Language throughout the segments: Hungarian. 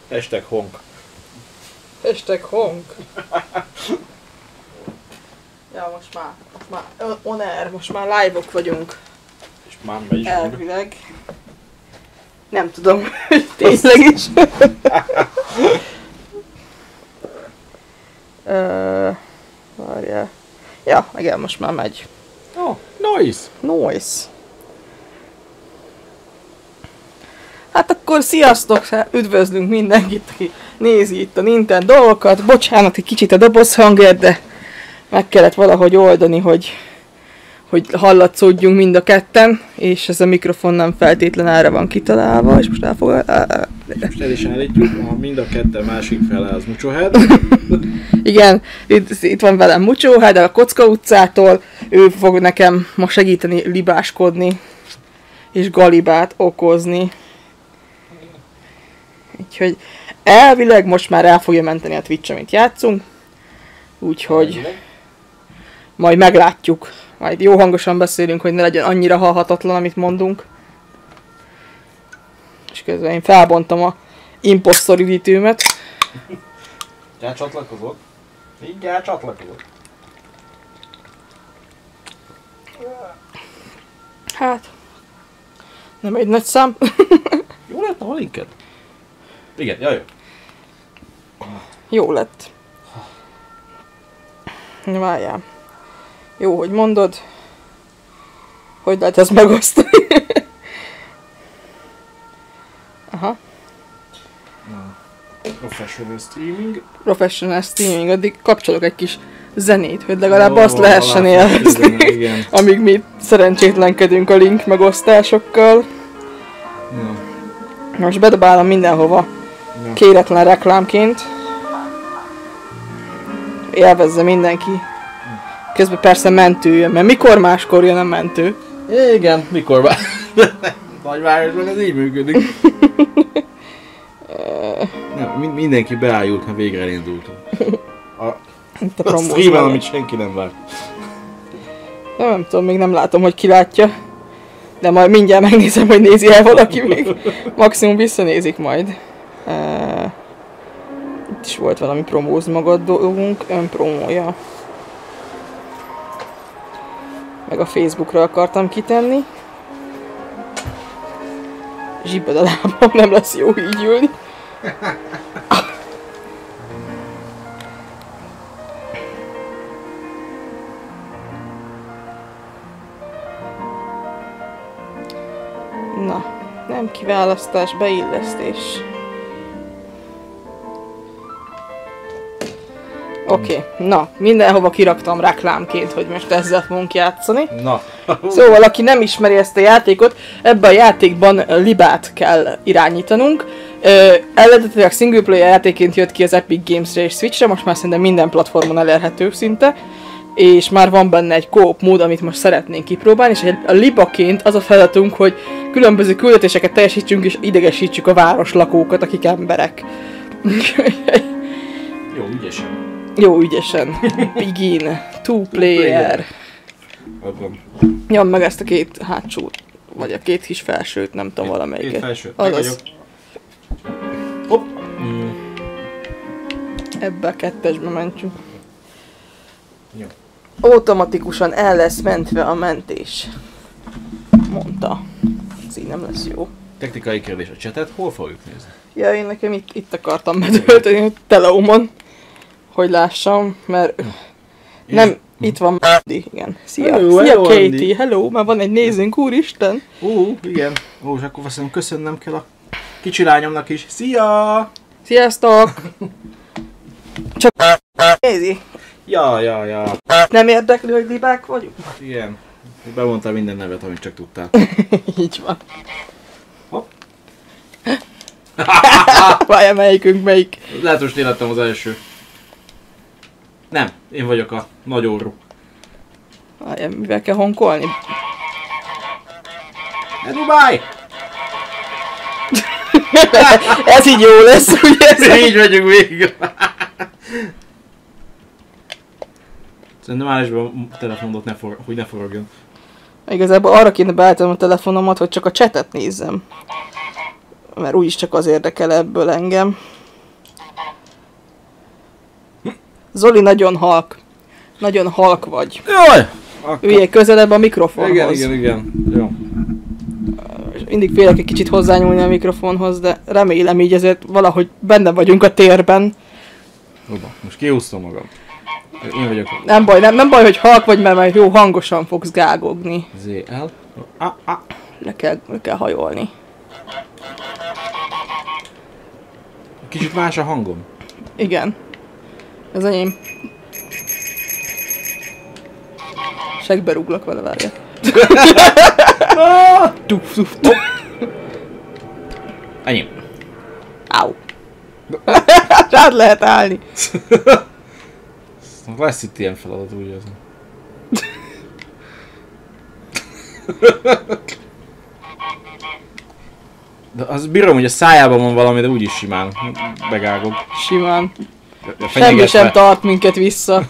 Hashtag honk. Hashtag honk. Ja, most már on air, most már live-ok vagyunk. És már megy is. Elvileg. Nem tudom, hogy tényleg is. Várjál. Ja, igen, most már megy. Oh, nice! Nice. Hát akkor sziasztok! Üdvözlünk mindenkit, aki nézi itt a Nintendo dolgokat. Bocsánat, egy kicsit a dobozhangért, de meg kellett valahogy oldani, hogy hallatszódjunk mind a ketten, és ez a mikrofon nem feltétlen erre van kitalálva, és most Most el is állítjuk, mind a ketten másik fele az Mucsohead. Igen, itt van velem Mucsohead a Kocka utcától, ő fog nekem ma segíteni libáskodni, és galibát okozni. Úgyhogy elvileg most már el fogja menteni a Twitch, amit játszunk, úgyhogy majd meglátjuk. Majd jó hangosan beszélünk, hogy ne legyen annyira hallhatatlan, amit mondunk. És közben én felbontom a impostor üdítőmet. Mindjárt csatlakozok. Mindjárt csatlakozok. Hát, nem egy nagy szám. Jó lett a linked? Igen, jaj. Jó lett. Várjál. Jó, hogy mondod. Hogy lehet ezt megosztani? Aha. Professional streaming. Professional streaming. Addig kapcsolok egy kis zenét, hogy legalább azt lehessen élvezni. Amíg mi szerencsétlenkedünk a link megosztásokkal. Ja. Most bedobálom mindenhova. Ja. Kéretlen reklámként. Élvezze mindenki. Közben persze mentő jön, mert mikor máskor jön a mentő? Igen, mikor már? Nagyvárosban ez így működik. Nem, mindenki beájult, ha végre elindultunk. A streamen, amit senki nem vár. Nem tudom, még nem látom, hogy ki látja. De majd mindjárt megnézem, hogy nézi el valaki még. Maximum visszanézik majd. Itt is volt valami promóz magad dolgunk, önpromója. Meg a Facebookra akartam kitenni. Zsibbad a lábam, nem lesz jó így ülni. Na, nem kiválasztás, beillesztés. Oké, na, mindenhova kiraktam reklámként, hogy most ezzel fogunk játszani. Na. Szóval, aki nem ismeri ezt a játékot, ebben a játékban Libát kell irányítanunk. Eredetileg single player játékként jött ki az Epic Games-re és Switchre, most már szerintem minden platformon elérhető szinte. És már van benne egy co-op mód, amit most szeretnénk kipróbálni, és a Libaként az a feladatunk, hogy különböző küldetéseket teljesítsünk és idegesítsük a városlakókat, akik emberek. Jó, ügyesen. Jó, ügyesen. Begin. Two player. Nyom meg ezt a két hátsót, vagy a két kis felsőt, nem tudom valamelyiket. Két felsőt, azaz. Hopp. Ebbe a kettesbe mentünk. Jó. Automatikusan el lesz mentve a mentés. Mondta. Ez így nem lesz jó. Technikai kérdés, a chatet hol fogjuk nézni? Ja, én nekem itt akartam betölteni a Teleumon, hogy lássam, mert nem, itt van igen. Szia, hello, szia hello, Katie, Andy. hello, már van egy nézőnk, úristen. Igen. És akkor azt hiszem köszönnem kell a kicsi lányomnak is. Szia! Sziasztok! Csak nézi. Ja. Nem érdekli, hogy libák vagyunk? Igen. Bemondtál minden nevet, amit csak tudtál. Így van. Hopp. Várjál, melyik? Lehet, most én lettem az első. Nem, én vagyok a nagy orrú. Várjál, mivel kell honkolni? Ne Dubáj! Ez így jó lesz, ugye? Így vagyunk végig. Szerintem állásban a telefonot hogy ne forogjon. Igazából arra kéne beállítanom a telefonomat, hogy csak a chatet nézzem. Mert úgyis csak az érdekel ebből engem. Zoli nagyon halk. Nagyon halk vagy. Jaj! Üljél közelebb a mikrofonhoz. Igen. Jó. Mindig félek egy kicsit hozzányúlni a mikrofonhoz, de remélem így ezért valahogy benne vagyunk a térben. Oba, most kihúztam magam. Én vagyok. Nem baj, hogy halk vagy, mert majd jó hangosan fogsz gágogni. ZL. Le kell hajolni. Kicsit más a hangom. Igen. Ez enyém. Segbe rúglak vele, várja. Enyém. Áú. Rád lehet állni. Lesz itt ilyen feladat, úgy érzem. De az bírom, hogy a szájában van valami, de úgyis simán begágok. Simán. Semmi sem tart minket vissza.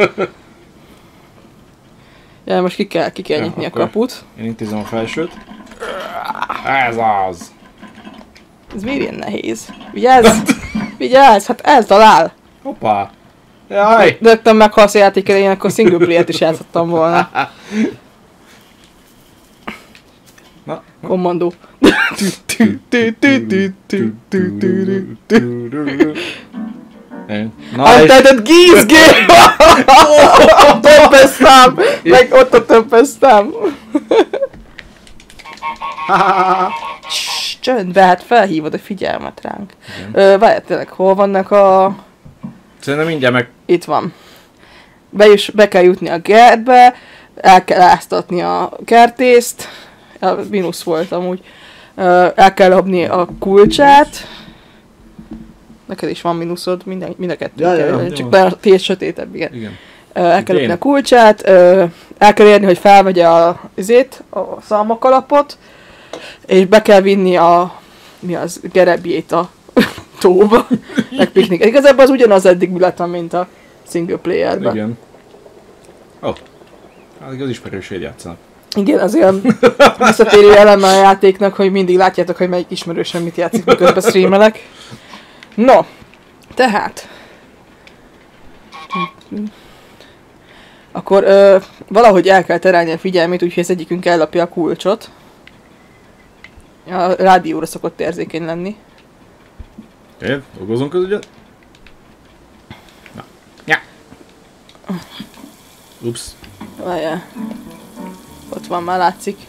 Ja, most ki kell nyitni a kaput. Én intézem a felsőt. Ez az! Ez miért ilyen nehéz? Vigyázz! Vigyázz! Hát eltalál! Hoppá! Jaj! Rögtön meghalsz a játék elején, akkor single player-t is játszottam volna. Na? Kommandó. Untitled Geese Game! Többeztem! Meg ott a többeztem! Csöndbe, hát felhívod a figyelmet ránk. Várjál, tényleg, hol vannak a... Szerintem mindjárt meg... Itt van. Be kell jutni a kertbe, el kell áztatni a kertészt, mínusz volt amúgy, el kell dobni a kulcsát, neked is van mínuszod, mind a kettő, Ja, csak be a tiéd sötétebb, igen. El kell dobni Én. a kulcsát, el kell érni, hogy felvegye a szalmakalapot, és be kell vinni a gerebjét a tóba, meg piknik. Igazából az ugyanaz eddig bületem, mint a single playerben. Igen. Ó. Hát az ismerőség játszanak. Igen, az olyan visszatérő eleme a játéknak, hogy mindig látjátok, hogy melyik ismerősen mit játszik, miközben streamelek. No, tehát... Akkor valahogy el kell terelni a figyelmét, úgyhogy az egyikünk ellapja a kulcsot. A rádióra szokott érzékeny lenni. Oké, dolgozunk az ügyet. Na. Ja. Ups. Várjál. Ott van, már látszik.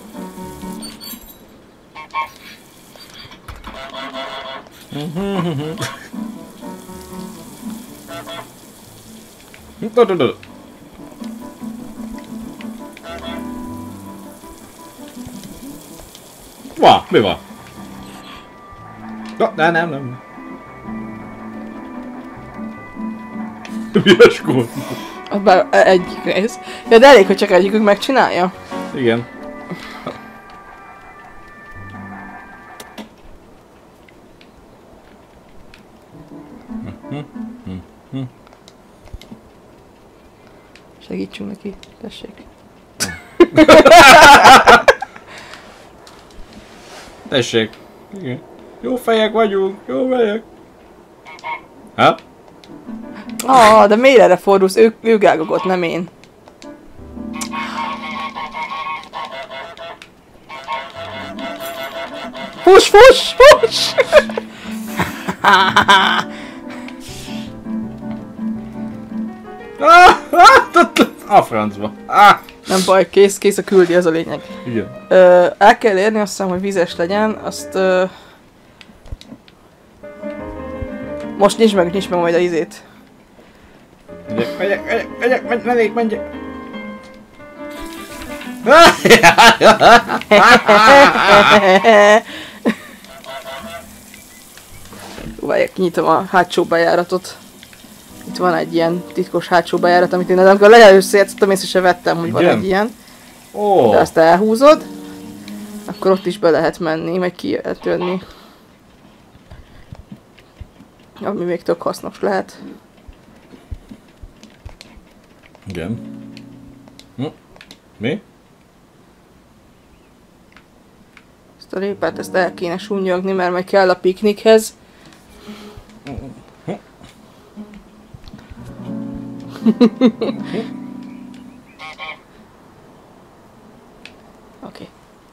Mi van? Nem. Milyes gond? Bár egyik rész. Ja, de elég, hogy csak egyikünk megcsinálja. Igen. Segítsünk neki, tessék. Tessék. Igen. Jó fejek vagyunk, jó fejek. Ha? De miért erre fordulsz? Ő gágogott, nem én. Fuss! A francba. Nem baj, kész a küldi, ez a lényeg. Igen. El kell érni, azt hiszem, hogy vizes legyen, azt... Most nyisd meg majd a izét. Menjek. Várják, kinyitom a hátsó bejáratot. Itt van egy ilyen titkos hátsó bejárat, amit én amikor legelőször játszottam, észre se vettem, hogy van egy ilyen. De azt elhúzod, akkor ott is be lehet menni, meg ki lehet jönni. Ami még tök hasznos lehet. Igen. Mi? Ezt a répát, ezt el kéne sunnyogni, mert meg kell a piknikhez. Oké.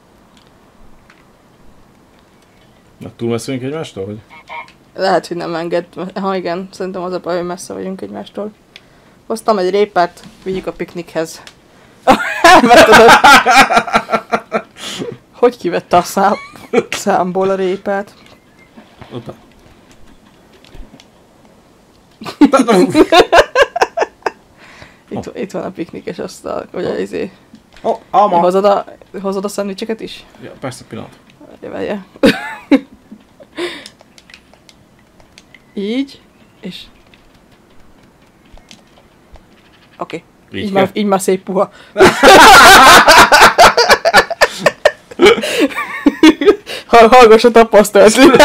Na, túl messze vagyunk egymástól, vagy? Lehet, hogy nem enged. Ha igen, szerintem az a baj, hogy messze vagyunk egymástól. Hoztam egy répát, vigyük a piknikhez. Hogy kivette a számból a répát? Opa. Itt van a piknikes asztal, vagy izé. Alma! Hozod a szendvicseket is? Ja, persze, pillanat. Jövelje. Így, és... Oké. Így már szép puha. Hallgass a tapasztalat.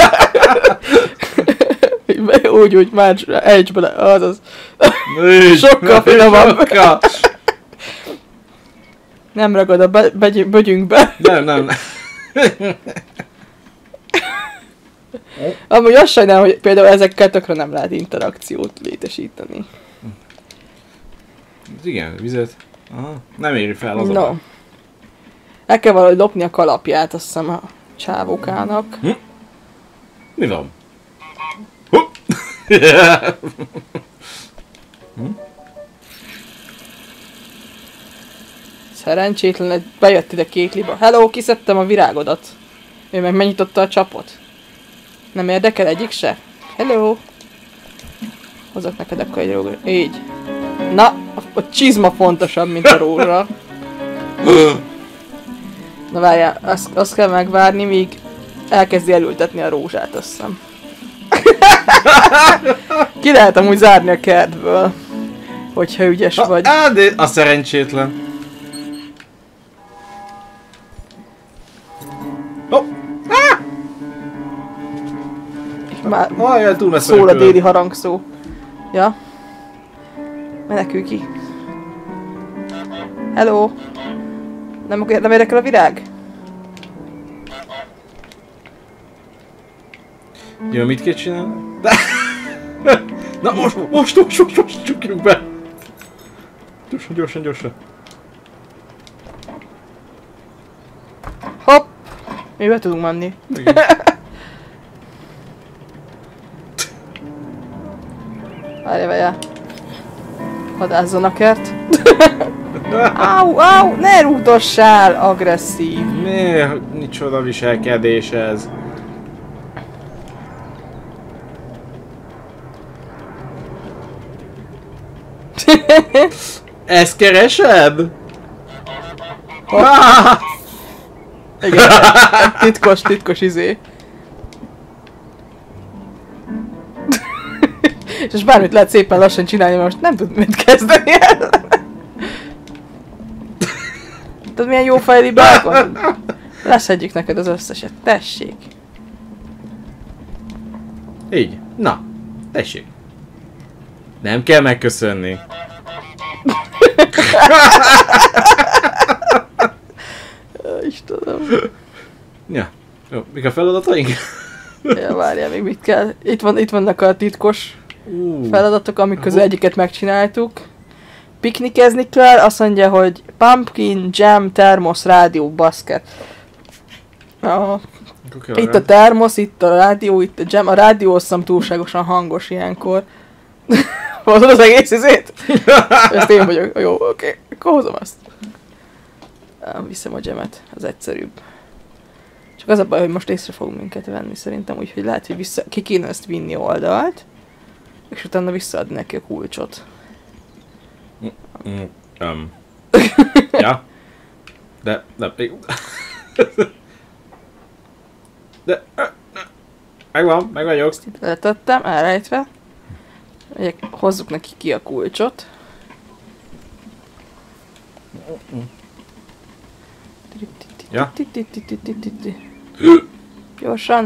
Úgy, már ejts bele, azaz. Sokkal finomabb. Nem ragad a bögyünkbe. Nem. Amúgy azt sajnálom, hogy például ezekkel tökre nem lehet interakciót létesíteni. Igen, vizet. Aha. Nem éri fel az No. El kell valahogy lopni a kalapját, azt hiszem, a csávókának. Mi van? Szerencsétlen, hogy bejött ide két liba. Hello, kiszedtem a virágodat. Ő meg megnyitotta a csapot. Nem érdekel egyik se? Hello. Hozok neked akkor egy rózsát. Így. Na, a csizma fontosabb, mint a rózsa. Na várjál, azt kell megvárni, míg elkezdi elültetni a rózsát, azt hiszem. Ki lehet amúgy zárni a kertből, hogyha ügyes vagy. De a szerencsétlen. Már túl messze szól a déli harangszó. Ja. Menekülj ki. Hello. Nem érdekel a virág? Jó, mit kell csinálni? Na most csukjuk be! Gyorsan. Hopp! Mi be tudunk menni. Várjál. Hadázzon a kert. Au, ne rúgdossál, agresszív. Micsoda viselkedés ez. Ezt keresed? Igen, titkos izé. És bármit lehet szépen lassan csinálni, mert most nem tud mit kezdeni el. Tudod milyen jó fejlibák van? Leszedjük neked az összeset, tessék. Így, na, tessék. Nem kell megköszönni. Istenem. Ja, jó, mik a feladataink? Ja, várjál, még mit kell? Itt vannak a titkos feladatok, amik közül egyiket megcsináltuk. Piknikezni kell, azt mondja, hogy pumpkin, jam, termosz, rádió, basket. Itt a termosz, itt a rádió, itt a jam. A rádió azt hiszem túlságosan hangos ilyenkor. Hozod az egész izét? Ezt én vagyok. Jó, oké. Akkor hozom azt. Viszem a jamet, az egyszerűbb. Csak az a baj, hogy most észre fog minket venni szerintem, úgyhogy lehet, hogy ki kéne ezt vinni oldalt, és utána visszaadni neki a kulcsot. Ja. De... Meg vagyok. Ezt itt letettem, elrejtve. Hozzuk neki ki a kulcsot. Ja. Gyorsan.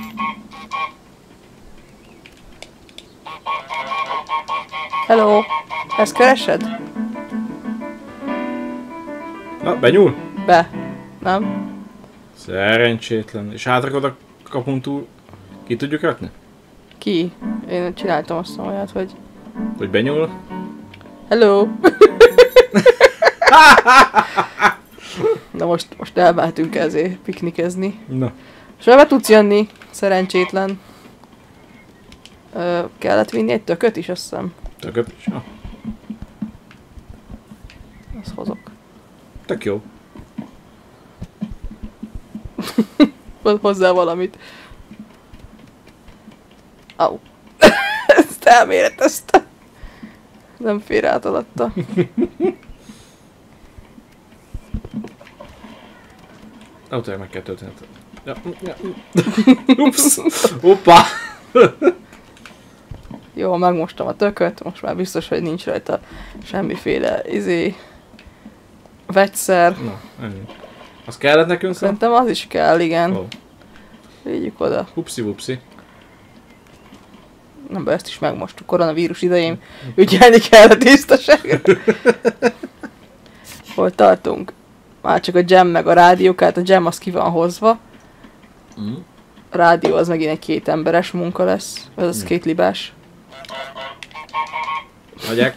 Hello. Ezt keresed? Na, benyúl? Be. Nem? Szerencsétlen. És hátrakod a kapun túl. Ki tudjuk rakni? Ki? Én csináltam azt a olyat, hogy... Hogy benyúl? Hello! Na most elváltunk ezért piknikezni. Na. És be tudsz jönni, szerencsétlen. Kellett vinni egy tököt is, azt hiszem. Tököt is? Ja. Azt hozok. Tök jó. Hozzá valamit. Au. Ezt elméretezte. Nem fér át alatta. Autója meg kell tölteni. Ja. Ups. Hoppa. Jó, megmostam a tököt, most már biztos, hogy nincs rajta semmiféle vegyszer. Na, ennyi. Az kellett nekünk? Szerintem az is kell, igen. Oh. Vigyük oda. Hupsi-vupsi. Nem, ezt is megmostuk koronavírus idején. Ügyelni kell a tisztaságra. Hol tartunk? Már csak a jam meg a rádiók, hát a jam az ki van hozva. A rádió az megint egy 2 emberes munka lesz. Ez az 2 libás. Hagyják.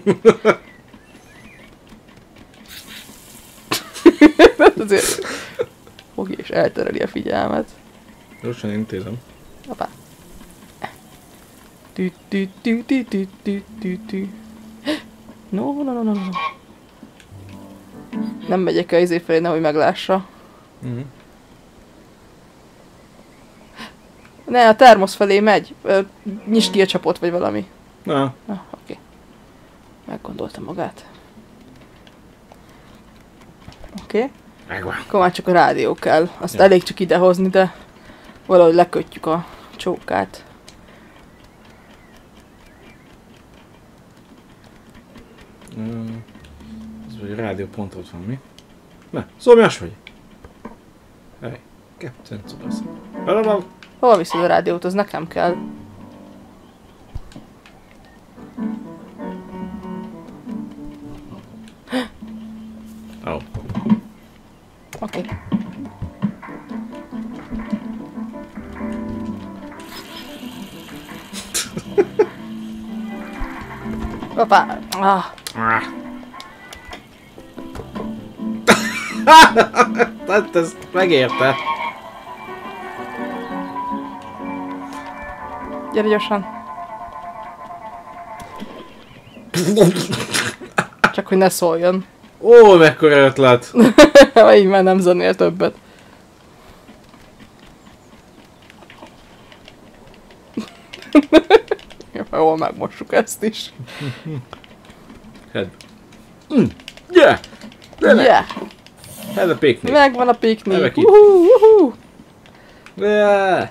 Azért fogja és eltereli a figyelmet. Gyorsan intézem. Hoppá. No. Nem megyek el izé felé, nehogy meglássa. Ne, a termosz felé megy. Nyisd ki a csapot, vagy valami. Na. Oké. Meggondolta magát. Oké. Megvan. Akkor már csak a rádió kell. Azt elég csak idehozni, de valahogy lekötjük a csókát. Ez vagy a rádiópont ott van, mi? Na, szomjas vagy? Hely, Captain Tsubasa. Hol viszed a rádiót? Az nekem kell. Oh. Oké. Hoppá! Ah. Tehát ez megérte. Gyere gyorsan. Csak hogy ne szóljon. Ó, mekkora ötlet! Így már nem zenél többet. Jól megmossuk ezt is. Head. Yeah! Yeah! Head a picnic. Megvan a piknik. Nevek itt. Uhu. Yeah!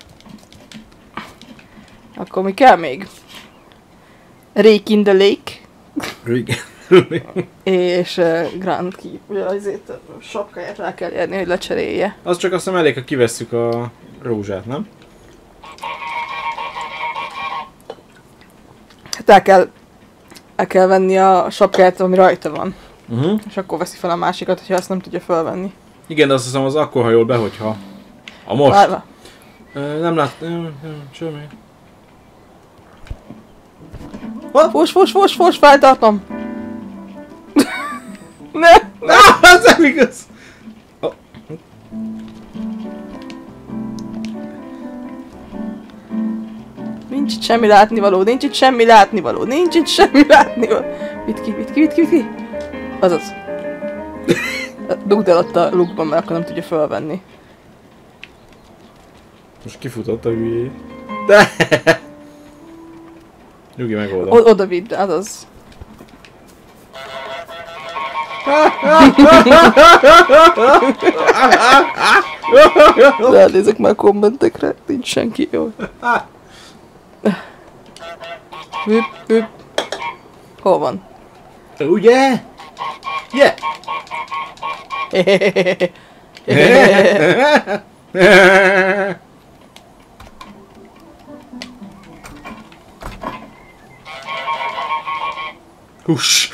Akkor mi kell még? Rake in the Lake. És Grand Keep. Ugye azért a sapkáját rá kell érni, hogy lecserélje. Az csak azt hiszem elég, ha kivesszük a rózsát, nem? Hát el kell venni a sapkáját, ami rajta van. És akkor veszi fel a másikat, hogyha azt nem tudja felvenni. Igen, de azt hiszem az akkor hajol be, hogyha... A most. Várva. Nem láttam, semmi. Fos, feltartom! Ne! Ez nem igaz! Oh. Nincs itt semmi látnivaló. Vidd ki. Azaz. Dugd el ott a lukban, mert akkor nem tudja felvenni. Most kifutott a hülyé. De! Nyugi meg oda. Oda vidd, azaz. Ránézek már kommentekre, nincs senki, jó. Hüpp. Hol van? Ugye? Yeah! Hús!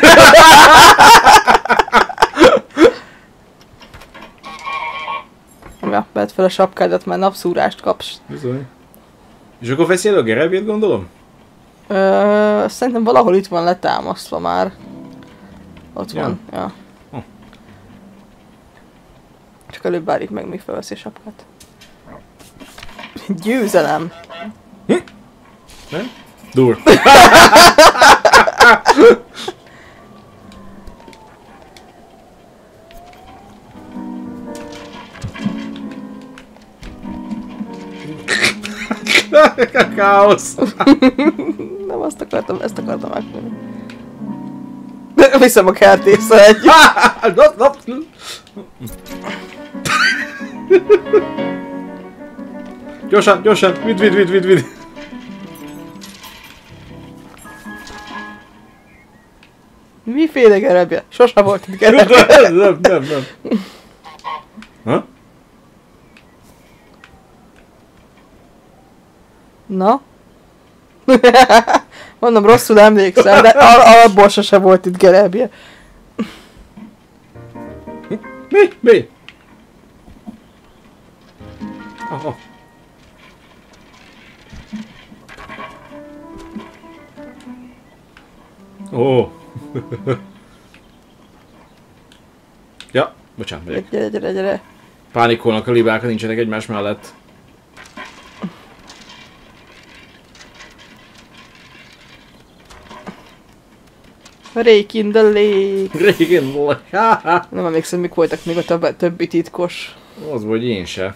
Ja, vedd fel a sapkádat, mert napszúrást kapsz. Bizony. És akkor veszi el a gerebét, gondolom? Szerintem valahol itt van letámasztva már. Ott Ja. van, ja. Csak előbb várjuk meg, míg felveszi a sapkát. Győzelem! Nem? Dur. Káosz. Nem azt akartam, ezt akartam megmondani. Viszem a kertészre egy. Gyorsan, gyorsan, vidd. Miféle gerebje? Sose volt itt gerebje. Nem. Ha? Na? Mondom, rosszul emlékszem, de alapból sose volt itt gerebje. Mi? Aha. Ó. Ja, bocsánat, megyek. Gyere. Pánikolnak a libák, ha nincsenek egymás mellett. Rake in the lake. Régen, Nem emlékszem, mik voltak még a többi titkos. az vagy én se.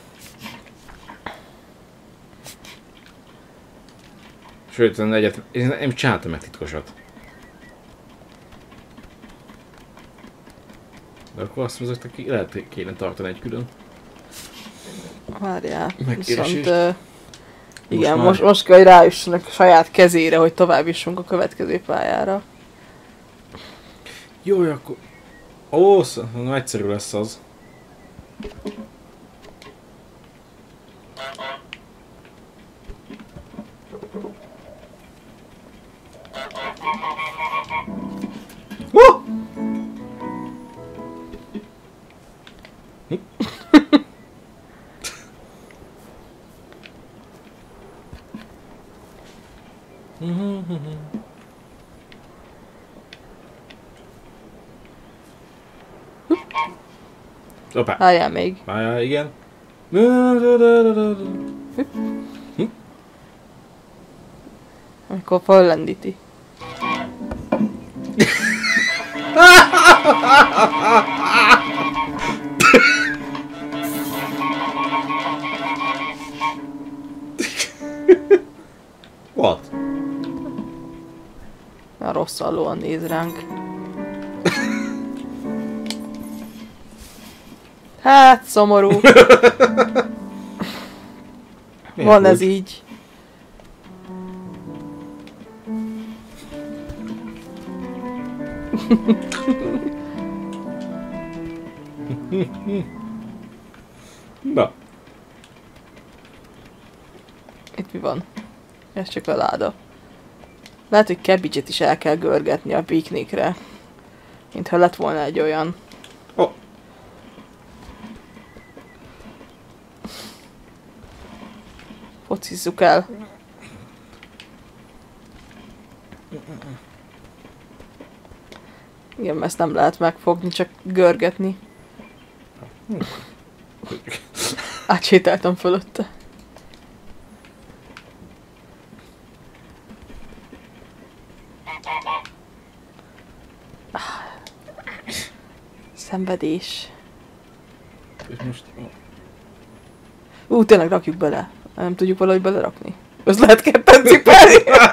Sőt, én nem csináltam meg titkosat. De akkor azt mondod, hogy lehet kéne tartani egy külön. Várjál. Megkeresés. Viszont... igen, Most most kell, hogy rájussanak a saját kezére, hogy tovább jussunk a következő pályára. Jó, akkor... Ó, egyszerű lesz az. Hoppá. Várjál még. Várjál, igen. Amikor föllendíti. What? Már rosszallóan néz ránk. Hát, szomorú. Van ez így. Na. Itt mi van? Ez csak a láda. Lehet, hogy Cabbage-et is el kell görgetni a piknikre. Mintha lett volna egy olyan. Oh. Focizzuk el. Igen, ezt nem lehet megfogni, csak görgetni. Átsétáltam fölötte. Szenvedés. És most... Tényleg rakjuk bele. Nem tudjuk valahogy belerakni. Ez lehet ketten cipelni.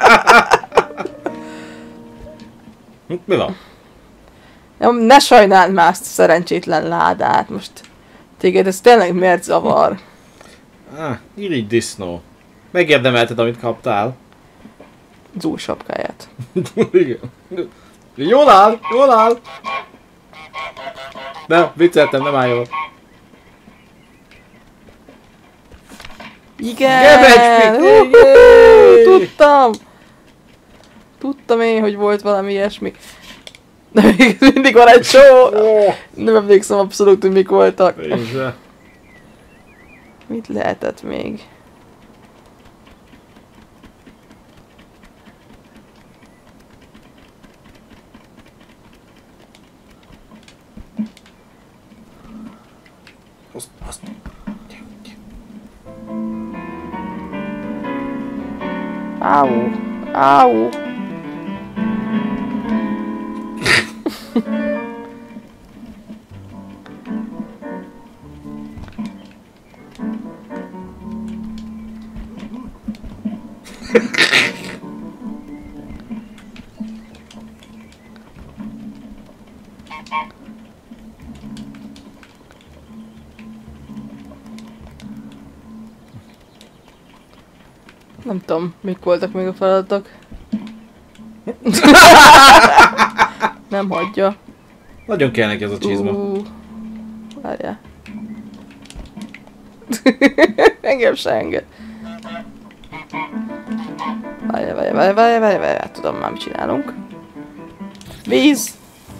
Mi van? Ne sajnáld már azt a szerencsétlen ládát. Most téged ez tényleg miért zavar? Irigy disznó. Megérdemelted, amit kaptál. Zúl sapkáját. Igen. Jól áll! De, vicceltem, nem áll jól. Igen! Tudtam! Tudtam én, hogy volt valami ilyesmi. De még mindig van egy só! Nem emlékszem abszolút, hogy mik voltak. Mit lehetett még? Azt. Áú. Áú. Nem tudom, mik voltak még a feladatok. Nem hagyja. Nagyon kell neki ez a csizma. Várjál. Engem se enged. Várjál, tudom már mit csinálunk. Víz!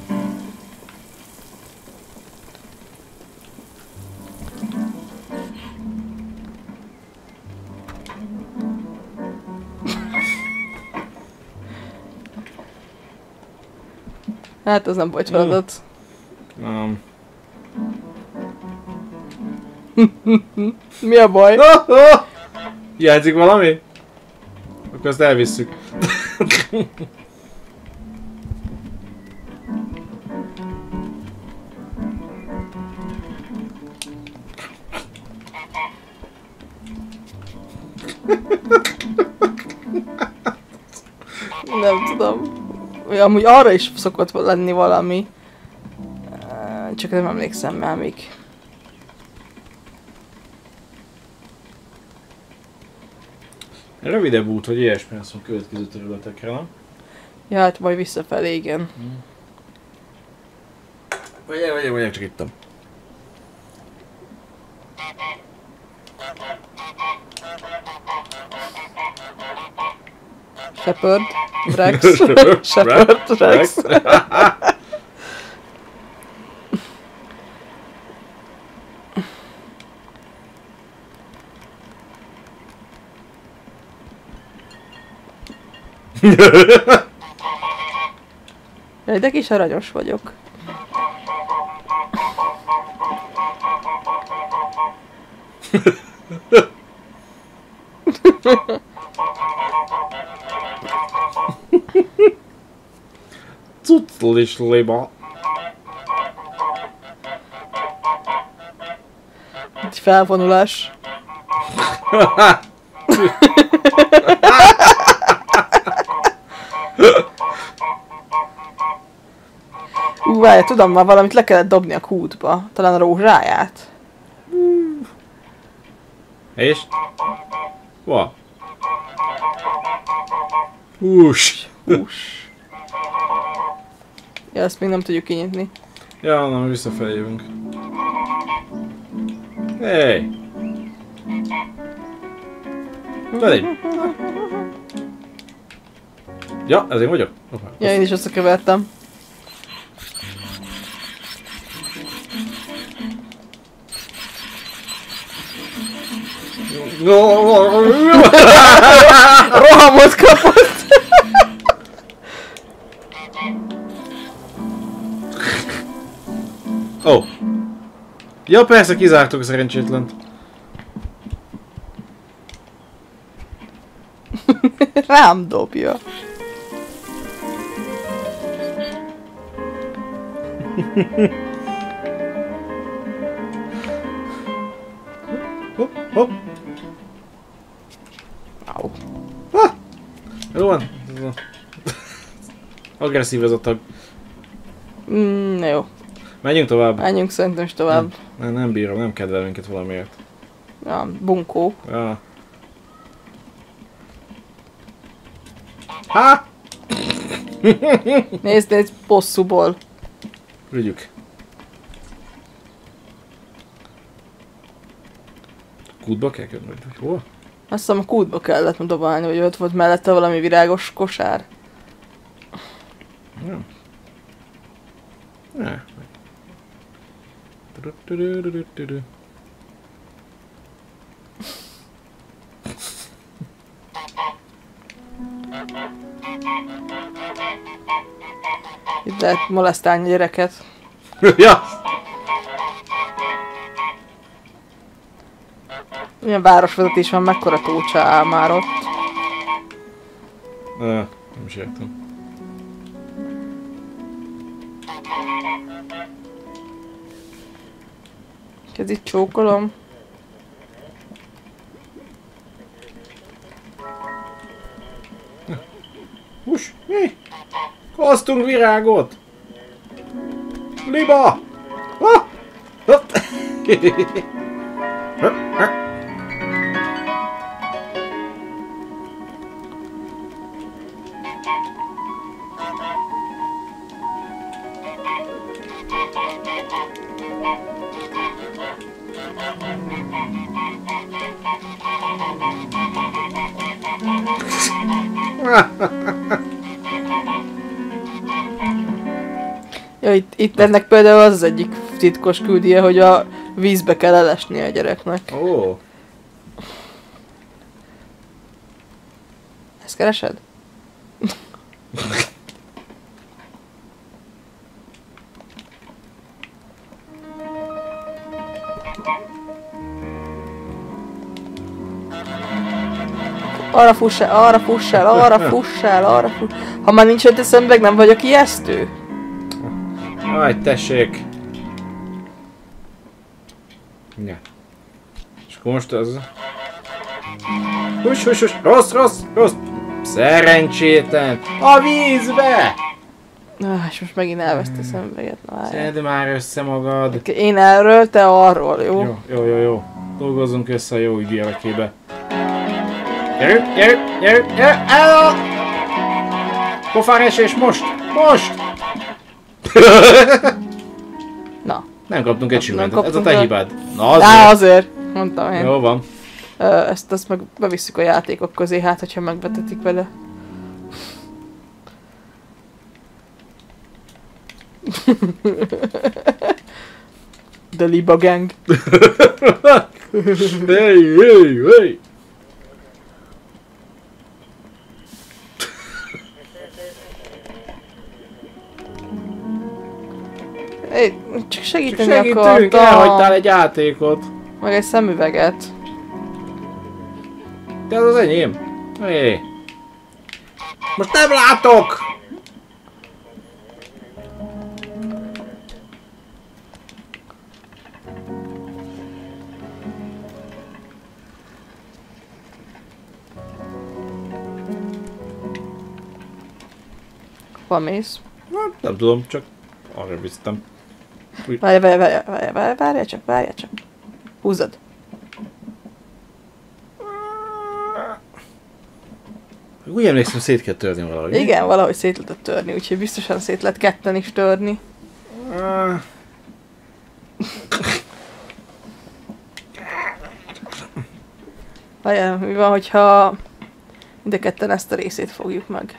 Hát ez nem volt feladat. Mi a baj? Hiányzik valami? Akkor azt elvisszük. Nem tudom. Amúgy arra is szokott lenni valami. Csak nem emlékszem már még. Rövidebb út, vagy ilyesmi lesz a következő területekre, nem? Ja, hát majd visszafelé, igen. Vagy csak ittam. Shepard, Rex. Shepard, Rex. Jaj, de kis aranyos vagyok. Cuclis liba. Egy felvonulás. Várj, tudom, már valamit le kellett dobni a kútba. Talán a rózsáját. És? Va? Hús! Hús. Ja, ezt még nem tudjuk kinyitni. Ja, nem, visszafelé jövünk. Hey! Felé! Ja, ezért vagyok? Opa. Ja, én is összekevertem. Rohamot kapott! Oh. Ja, persze, kizártuk a szerencsétlent. Rám dobja. Hopp, hopp. Au. Ah! Jó van. Agresszív ez a tag. Jó. Menjünk tovább. Menjünk szerintem is tovább. Nem bírom, nem kedvel minket valamiért. Ja, bunkó. Ja. Ha! Nézd, bosszúból. Ügyük. Kútba kell kötni, vagy hol? Azt hiszem a kútba kellett dobálni, hogy ott volt mellette valami virágos kosár. Nem. Ne. Itt lehet molesztálni a gyereket. Ja! Milyen városvezetés van, mekkora tócsa áll már ott. Nem is értem. Ez itt csókolom. Hús, mi? Hoztunk virágot! Liba! Ah! Hopp! Ja, itt ennek például az egyik titkos küldie, hogy a vízbe kell elesni a gyereknek. Ó. Ezt keresed? Arra fuss el, arra fuss el, arra fuss el, arra fuss. Ha már nincs öt eszembe, nem vagyok ijesztő? Aj, tessék! Ja. És akkor most az... Hús, hús, hús! Rossz, rossz, rossz! Szerencsétlen! A vízbe! És most megint elveszte szemüveget. Szedd már össze magad! Én erről, te arról, jó? Jó, jó, jó, jó. Dolgozzunk össze a jó ügyelekébe. Gyerünk, gyerünk, gyerünk, gyerünk! Elő! Pofáresés most! Most! Na. Nem kaptunk egy simentet, ez a kaptunk te el. hibád. Na azért. Á, azért. Mondtam én. Jó van. Ezt meg bevisszük a játékok közé, hát hogyha megvetetik vele. The Liba Gang. Hey, hey, hey! Hey, csak segíteni Segítünk, akartam. elhagytál egy játékot. Meg egy szemüveget. De ez az enyém. Hé. Most nem látok! Hol mész? Nem tudom, csak arra biztam. Várjál csak. Húzzad. Úgy emlékszem, szét kell törni valahogy. Igen, valahogy szét lehetett törni, úgyhogy biztosan szét lehet ketten is törni. Várjál, mi van, hogyha mind a ketten ezt a részét fogjuk meg?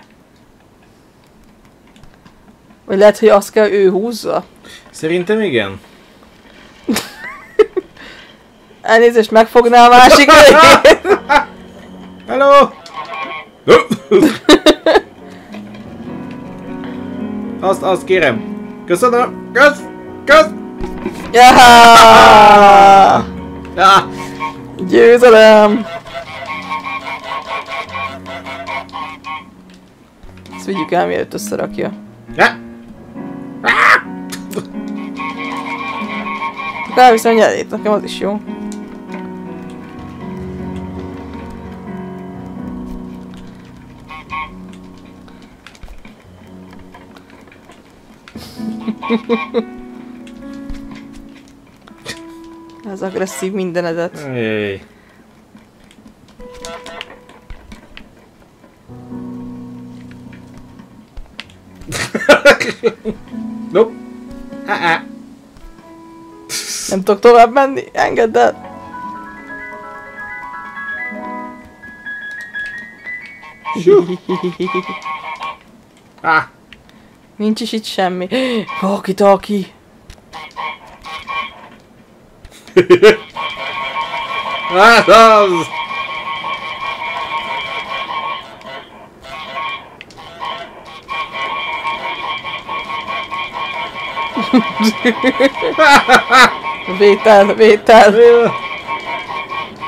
Vagy lehet, hogy azt kell, ő húzza? Szerintem igen. Elnézést, megfogná a másik végét. Hello! Azt kérem. Köszönöm. Kösz! Jaha! Ah! Győzelem! Ezt vigyük el, mielőtt összerakja. Ja! Akkor elviszem a nyelét, nekem az is jó. Az agresszív mindenedet. Hey. Nope. Nem tudok tovább menni, engedd el! Ah. Nincs is itt semmi. Walkie-talkie. Hát az! Vétel.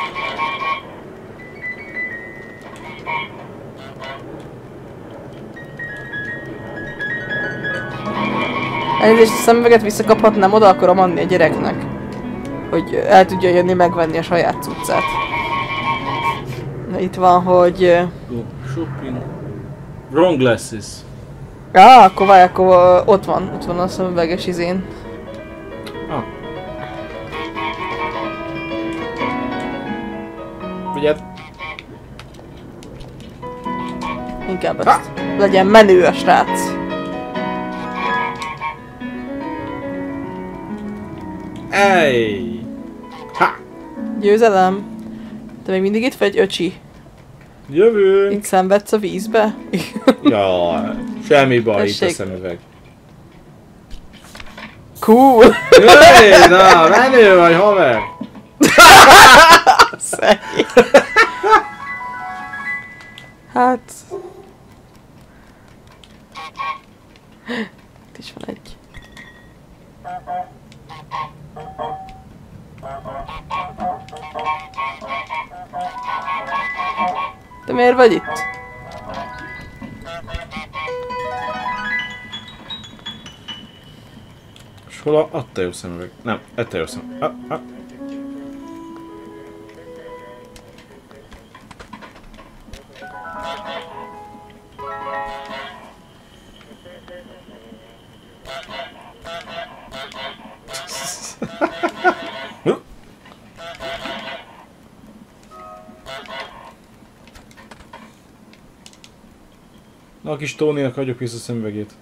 Elnézést, a szemüveget visszakaphatnám, oda akarom adni a gyereknek. Hogy el tudja jönni megvenni a saját cuccát. Na, itt van, hogy... Shopping. Wrong glasses. Akkor várj, akkor ott van a szemüveges izén. Figyeld. Inkább ezt. Legyen menő a srác. Ej! Ha! Győzelem. Te még mindig itt vagy, öcsi? Jövünk! Itt szenvedsz a vízbe? Jaj, semmi baj, Tessék. itt a szemüveg. Cool! Jöjj, na, menő vagy, haver! Szegény. Hát... Itt is van egy. Te miért vagy itt? És hol adta jó szemüveg? Nem, ette jó szemüveg. Na, a kis Tóninak adjuk vissza a szemüvegét.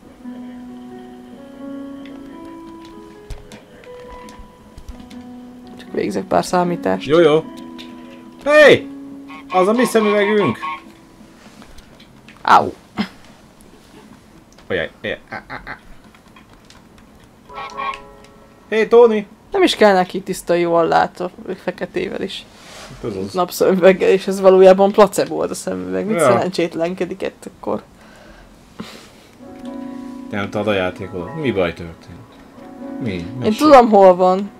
Csak végzek pár számítást. Jó, jó. Hey! Az a mi szemüvegünk! Au! Ojjaj. Hey, Tóni! Nem is kell neki tiszta jól lát feketével is. Ez az. Napszemüveggel, és ez valójában placebo volt a szemüveg. Mit Ja. szerencsétlenkedik akkor? Nem tudod a játékodat. Mi baj történt? Mi? Én Mesélj. tudom, hol van.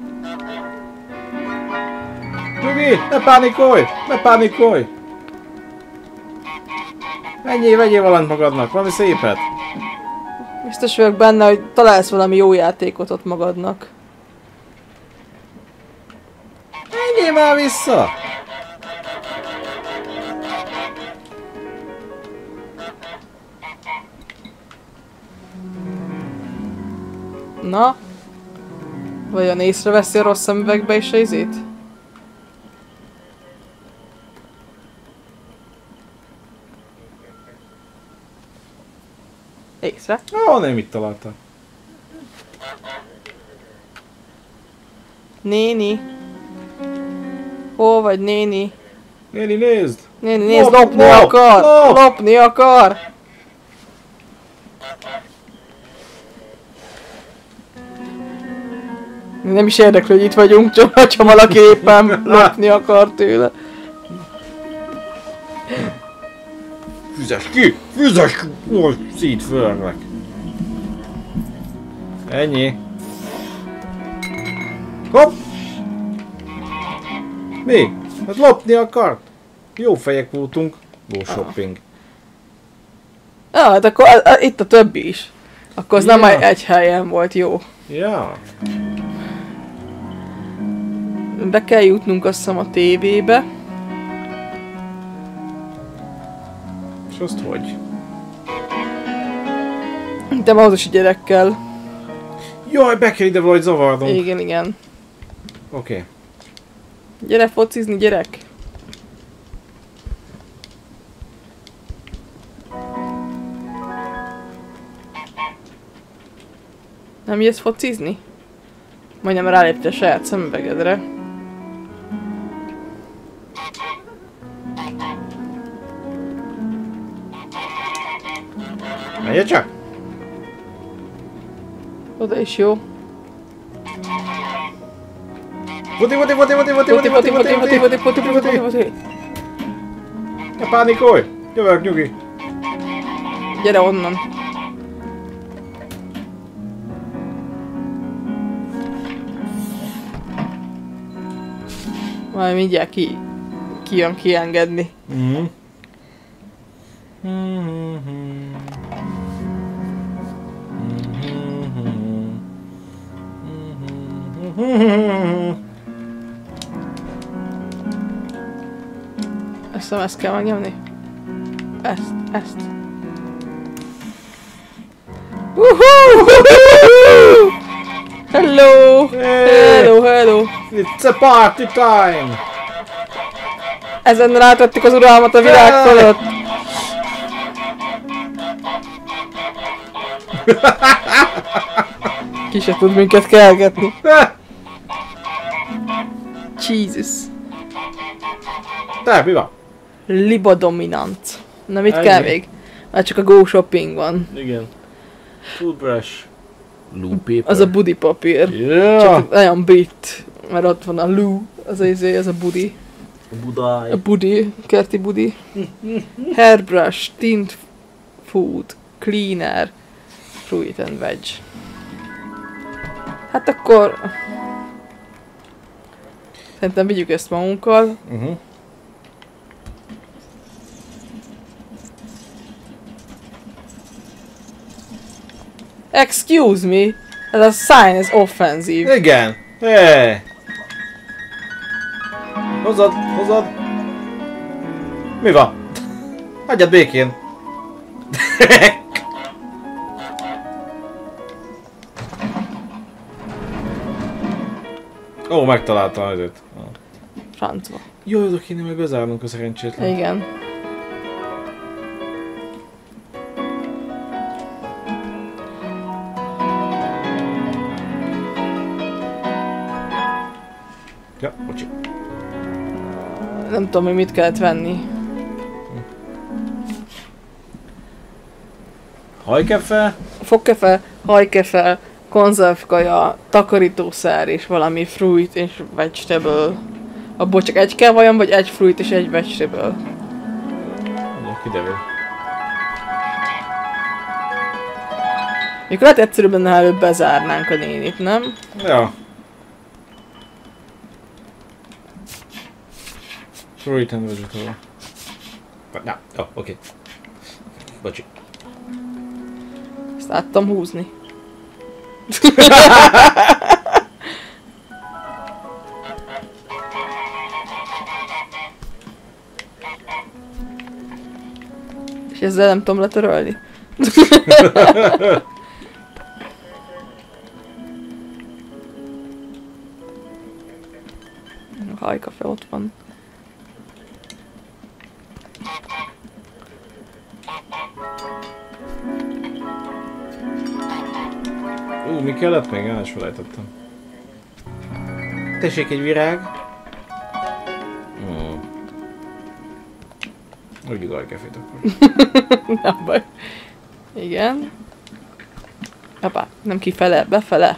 Nyugi, ne pánikolj! Ne pánikolj! Menjél, vegyél valamit magadnak, valami szépet! Biztos vagyok benne, hogy találsz valami jó játékot ott magadnak. Menjél már vissza! Na? Vajon észreveszi a rossz szemüvegbe is a izét? Észre? Ó, nem itt találtam. Néni. Hol vagy, néni? Néni, nézd! Néni, nézd, Lop, lopni lop, akar! lop! Lopni akar! Nem is érdekel, hogy itt vagyunk, csak ha valaki éppen lopni akar tőle. Füzes ki! Füzes ki! Ó, szétförlek. Ennyi. Hopp! Mi? Hát lopni akart? Jó fejek voltunk. Go shopping. Hát akkor itt a többi is. Akkor az nem Ja. egy helyen volt jó. Ja. Be kell jutnunk, azt hiszem, a tévébe. És azt hogy? De ahhoz is a gyerekkel. Jaj, be kell ide valahogy zavarnunk. Igen, igen. Oké. Gyere focizni, gyerek! Nem jössz focizni? Majdnem ráléptél a saját szemüvegedre. Menj csak! Oda is jó. Vuti, vuti, vuti, vuti, vuti, Poti, vuti, poti, vuti, poti, vuti, poti, poti, poti, poti, poti. Ne pánikolj! Jövök, nyugi! Gyere onnan. Majd mindjárt ki jön kiengedni. Mhm. Ezt kell megnyomni? Ezt. Hello! Hello! It's a party time! Ezen rátvettük az uralmat a világ fölött. Ki se tud minket kelgetni. Jesus. Te, mi van? Liba dominant. Na mit Ennyi. kell még? Már csak a Go Shopping van. Igen. Toothbrush. Loo paper. Az a budi papír. Yeah. Csak nagyon brit. Mert ott van a loo, az a budi. Budály. A budi, kerti budi. Hairbrush, tint food, cleaner, fruit and veg. Hát akkor... Szerintem vigyük ezt magunkkal. Excuse me, ez a sign is offensive. Igen. Hey. Hozod. Mi van? Hagyjad békén. Ó, megtaláltam azért. Francba. Jó, oda kéne meg bezárnunk a szerencsétlen. Igen. Ja, bocsi. Nem tudom, hogy mit kellett venni. Hajkefe? Fogkefe, hajkefe, konzervkaja, takarítószer és valami fruit és vegetable. Abból csak egy kell vajon, vagy egy fruit és egy vegetable? Ja, kiderül. Mikor lehet egyszerűbb lenne, ha előbb bezárnánk a nénit, nem? Ja. Fruit and vegetable. Ja, jó, oké. Bocsi. Ezt láttam húzni. És ezzel nem tudom letörölni. A hajkafe ott van. Mi kellett még? El is felejtettem. Tessék egy virág. Úgy hajkefét akkor. Nem baj. Igen. Hoppá, nem kifele, befele.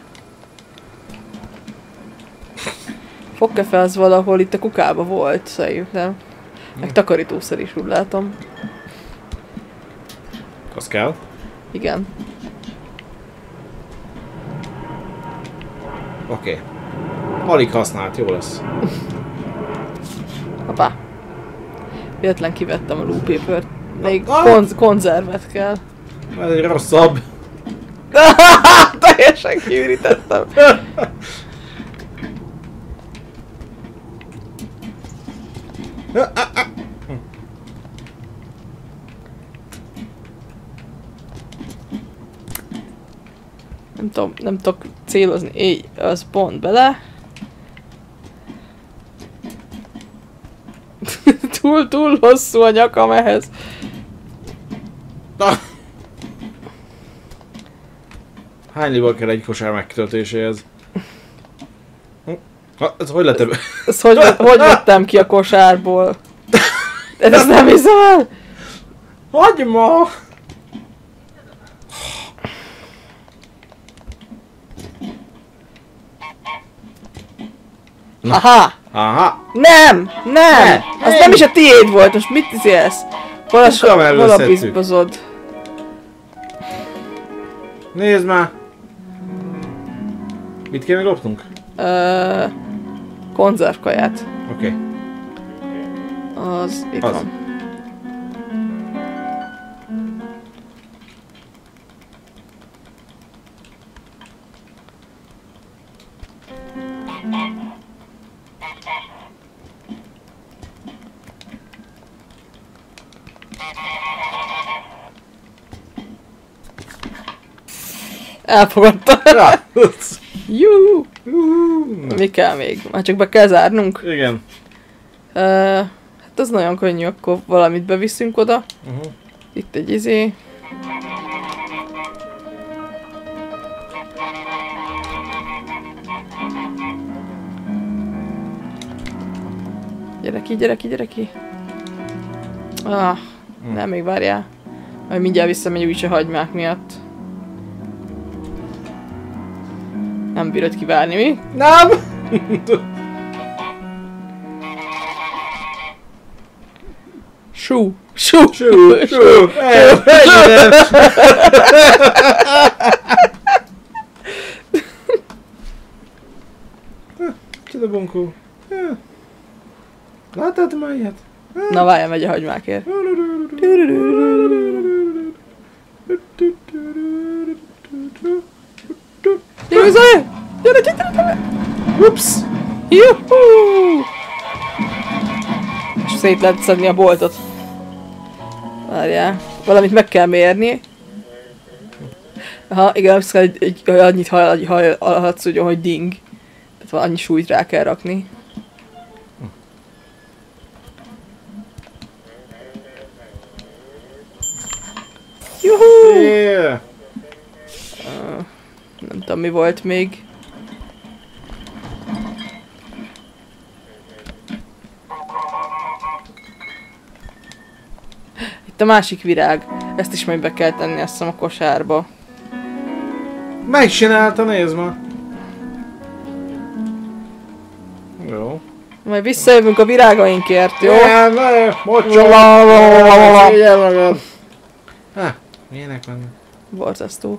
Fogkefe az valahol itt a kukába volt, szerintem. Meg takarítószer is, úgy látom. Az kell. Igen. Oké. Alig használt, jó lesz. Hoppá. Véletlen kivettem a loop paper-t. Még konzervet kell. Ez egy rosszabb. Teljesen kiürítettem. Nem tudok célozni. Így, az pont bele. túl hosszú a nyakam ehhez. Hány liba kell egy kosár megtöltéséhez? Ez hogy lett ebből? Ezt hogy vettem ki a kosárból? Ezt nem hiszem el! Hagyma! Aha! Aha! Nem! Az nem is a tiéd volt, most mit izélsz? Hol a bizbazod? Nézd már! Mit kéne lopnunk? Konzervkaját. Oké. Az itt Az. van. Elfogadta. Ja. Juhu! Na, Mi kell még? Már csak be kell zárnunk? igen. Hát az nagyon könnyű, akkor valamit beviszünk oda. Uh-huh. Itt egy izé. Gyere ki, gyere ki, gyere ki. Ah, nem, még várjál. Majd mindjárt visszamegy úgyse hagymák miatt. Nem bírod kivárni, mi? Nem! Sú! Sú! Sú! Sú! Egyenes! Kicsoda bunkó. Láttad már ilyet? Na várjál, megy a hagymákért. Gyere, Zaj! Gyere, gyere, gyere! Ups! Juhú! És szét lehet szedni a boltot. Várjál. Valamit meg kell mérni. Aha, igen, azt kell, hogy annyit hallatszódjon, hogy ding. Tehát annyi súlyt rá kell rakni. Juhú! Yeah! Nem tudom, mi volt még. Itt a másik virág. Ezt is majd be kell tenni, azt hiszem, a kosárba. Megcsinálta, nézd már! Jó. Majd visszajövünk a virágainkért, jó? Igen, mocsol! Figyelj magad! Milyenek vannak? Borzasztó.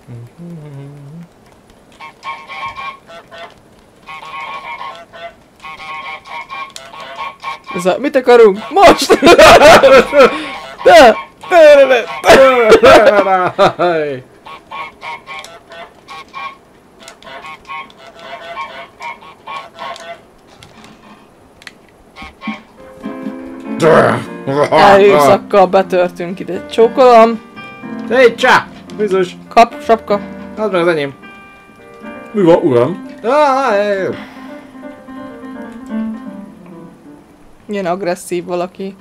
Ez a, mit akarunk? Most! De! Erőszakkal betörtünk ide. Csókolom! Hey, csá! Biztos! Kap, sapka! Az meg az enyém! Mi van, uram? Ilyen agresszív valaki.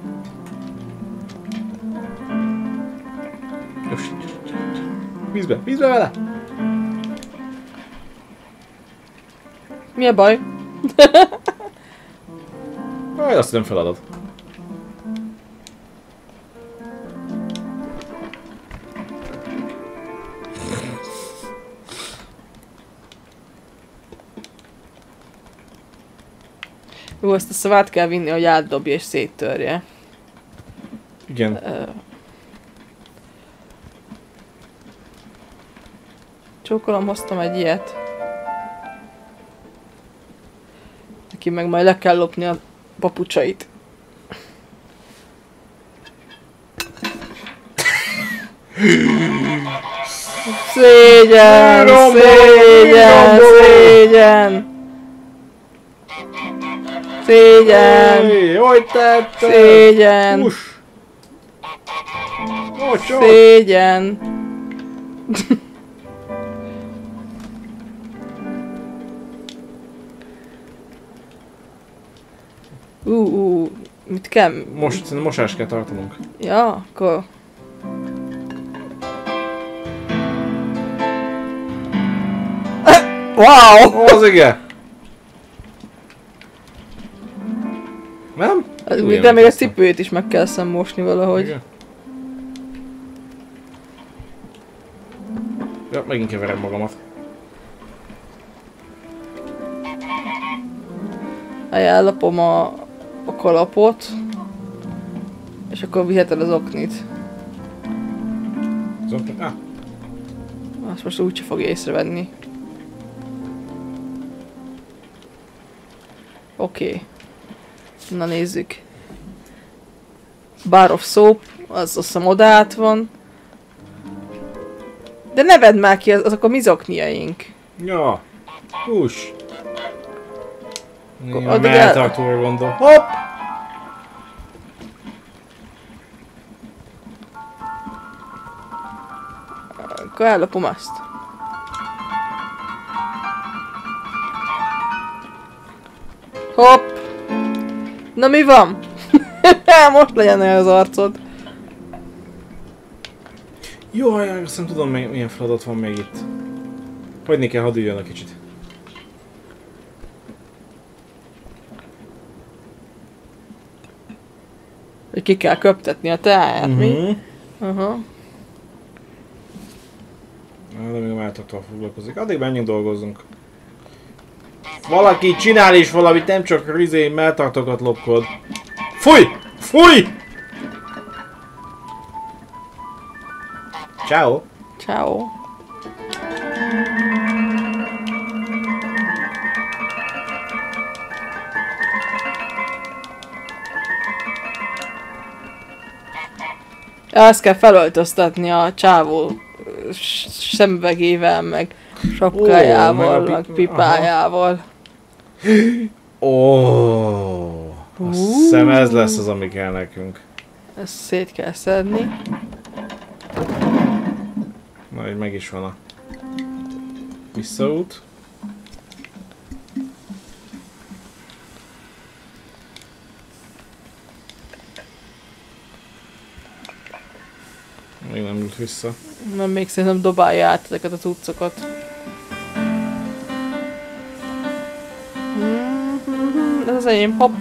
Vízbe vele! Mi a baj? Azt nem feladat. Jó, ezt a szavát kell vinni, hogy átdobja és széttörje. Igen. Csókolom, hoztam egy ilyet. Neki meg majd le kell lopni a papucsait. Szégyen! Szégyen! Szégyen! Szégyen! Hey, hogy tetted? Szégyen! Hús! Mocsol! Szégyen! Mit kell? Mosást kell tartanunk. Ja, akkor... Wow! Az igen! Nem? De még a cipőjét is meg kell mosni valahogy. Igen. Ja, megint keverem magamat. Ellapom a kalapot. És akkor viheted az oknit. Azt most úgyse fogja észrevenni. Oké. Na nézzük. Bar of Soap, az azt hiszem odát van. De ne vedd már ki, azok a mi zokniaink. Ja. Hús. Addig Melltartóra gondol. Hopp! Akkor ellopom ezt. Hopp! Na mi van? Most legyen el az arcod. Jaj, azt nem tudom, milyen feladat van még itt. Hagyni kell, hadd üljön a kicsit. Hogy ki kell köptetni a teáját, mi? Aha. De még a melltartóval foglalkozik. Addig menjünk dolgozzunk. Valaki csinál is valamit, nem csak rizé melltartókat lopkod. Fúj! Fúj! Ciao. Ciao. Ezt kell felöltöztetni a csávó szemüvegével, meg sapkájával, meg pipájával. Azt hiszem ez lesz az, ami kell nekünk. Ezt szét kell szedni. Na, így meg is van a visszaút. Még nem jut vissza. Nem, még szerintem dobálja át ezeket a cuccokat. Ez az enyém, hopp.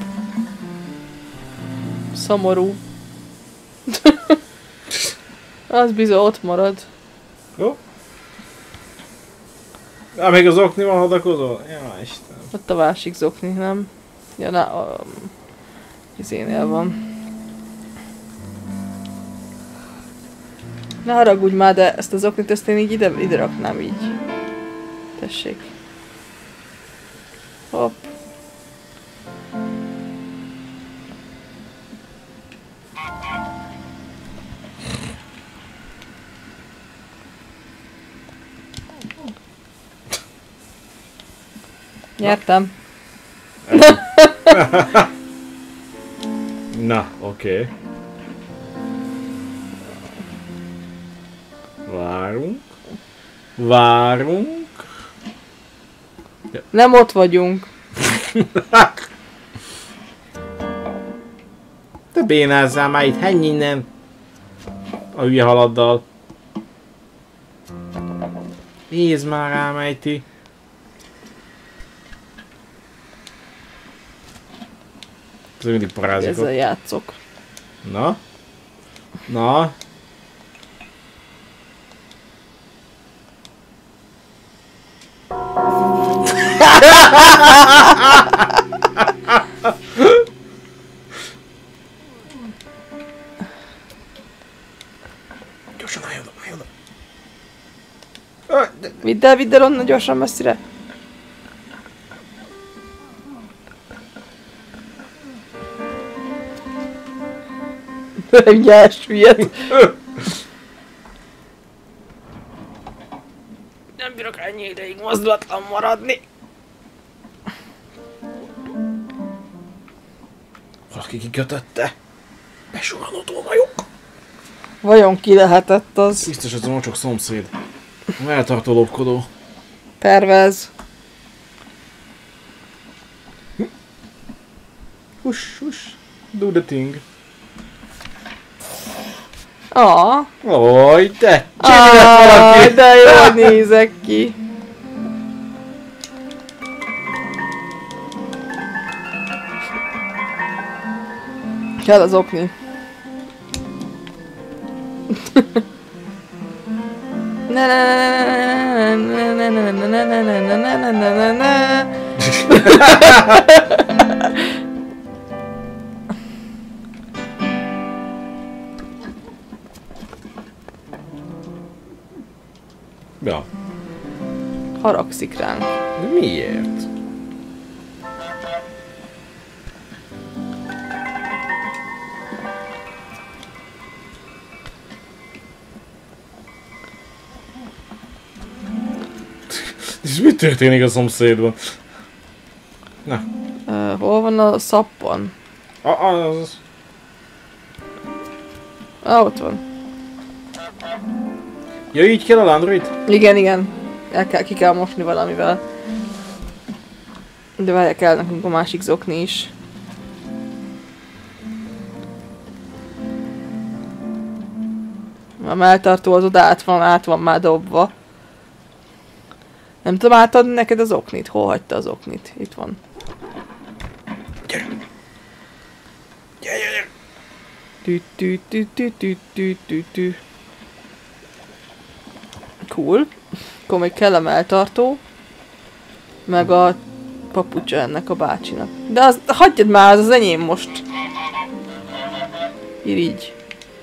Szomorú. Az bizony ott marad. Jó? Még az oknival hadakozol? Ja, Isten. Ott a másik zokni, nem? Ja, na, izénél van. Ne haragudj már, de ezt az oknit, ezt én így ide raknám így. Tessék. Hopp. Nyertem. Na, oké. Várunk. Várunk. Ja. Nem ott vagyunk. Te bénázzál már itt, henny innen. A hülye haladdal. Nézd már rám, Ejti. Ez mindig parázik. Ezzel játszok. Na? Na? Gyorsan állj oda, állj oda. Vidd el onnan gyorsan messzire. Ugye elsüllyed. Nem bírok ennyi ideig mozdulatlan maradni. Valaki kikötötte. Besuhanó vagyok. Vajon ki lehetett az? Biztos ez a mocsok szomszéd. Eltartó lopkodó. Pervez. Huss, huss. Do the thing. Oj, te! Csinált valaki! De jól nézek ki. Kell az okni. Ja. Haragszik ránk. De miért? És mi történik a szomszédban? Na. Hol van a szappan? Az... Ott van. Ja, így kell a landrit? Igen, igen. Ki kell mosni valamivel. De várják el nekünk a másik zokni is. A melltartó az oda át van már dobva. Nem tudom átadni neked az oknit? Hol hagyta az oknit? Itt van. Gyere! Gyere! Tü. Cool. Akkor még kell a melltartó. Meg a papucsa ennek a bácsinak. De az, hagyjad már, az enyém most. Irigy.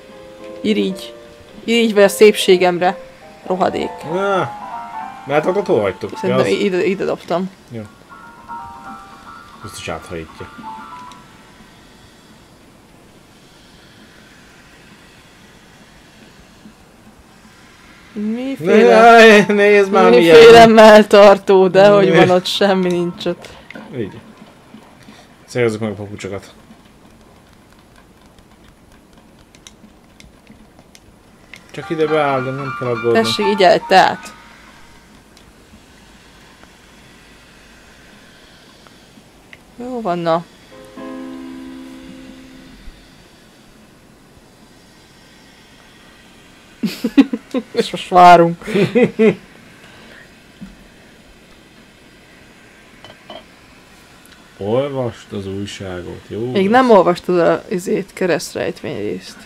Irigy vagy a szépségemre. Rohadék. Mert ott hol hagytuk? Szerintem ide dobtam. Jó. Biztos áthajítja. Nézd már miféle melltartó, de hogy van ott, semmi nincs ott. Így. Szerezzük meg a papucsokat. Csak ide beáll, de nem kell aggódni. Tessék, így egy teát. Jó van, na. És most várunk. Olvasd az újságot, jó? Még nem olvastad a keresztrejtvény részt.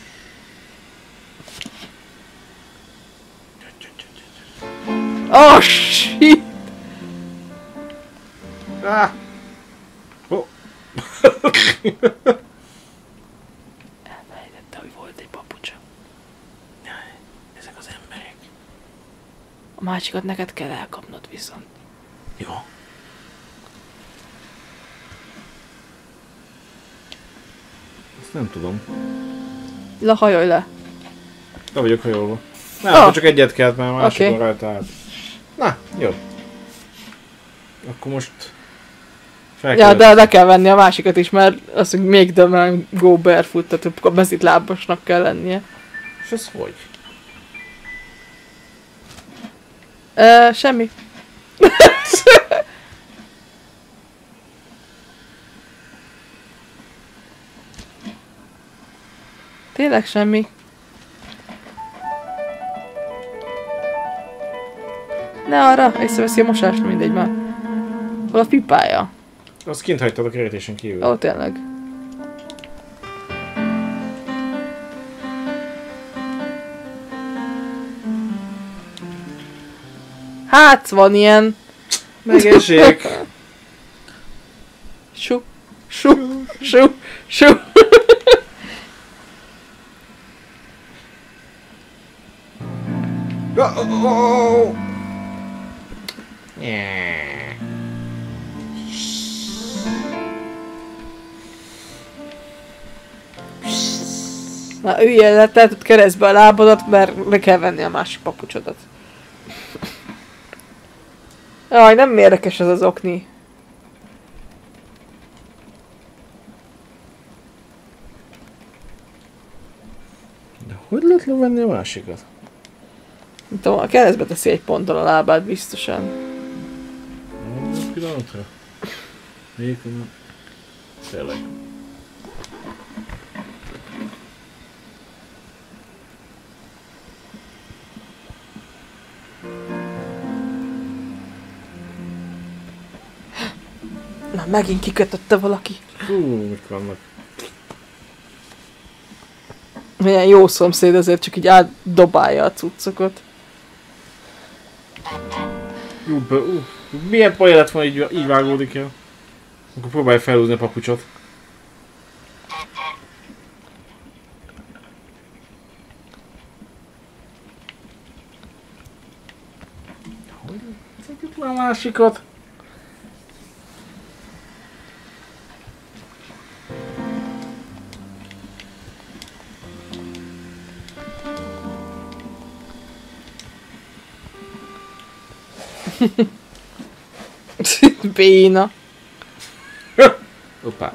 Oh, shit! Ah! Oh. Elfelejtette, hogy volt egy papucsa. Ezek az emberek. A másikat neked kell elkapnod viszont. Jó. Ezt nem tudom. Hajolj le. Le vagyok hajolva. Nem, csak egyet kellett, mert másik van rajta át. Na, jó. Akkor most... Ja, de le kell venni a másikat is, mert azt mondjuk még nem go barefoot, tehát a mezitlábasnak kell lennie. És ez hogy? Semmi. Tényleg semmi. Ne arra, észreveszi a mosást, mindegy már. Hol a pipája? Azt kint hagytad a kerítésen kívül. Ó, tényleg. Hát, van ilyen. Megesség. Su. Na, üljél le, te tud keresztbe a lábadat, mert le kell venni a másik papucsodat. Jaj, nem érdekes ez az okni. De hogy lehet levenni a másikat? Nem tudom, a keresztbe teszi egy ponttal a lábát biztosan. Egy pillanatra. Végül. Tényleg. Na, megint kikötötte valaki. Hú, mik vannak? Milyen jó szomszéd, ezért csak így átdobálja a cuccokat. Milyen poén lett volna, így vágódik el? Akkor próbálj felhúzni a papucsot. Hogy szedjük le a másikat? Béna. Hoppá.